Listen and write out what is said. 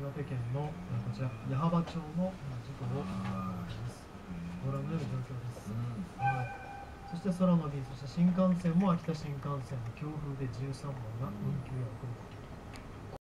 岩手県のこちら矢巾町の事故をます。ご覧のような状況です。はい。そして空の便、そして新幹線も秋田新幹線の強風で13本が運休や遅れと。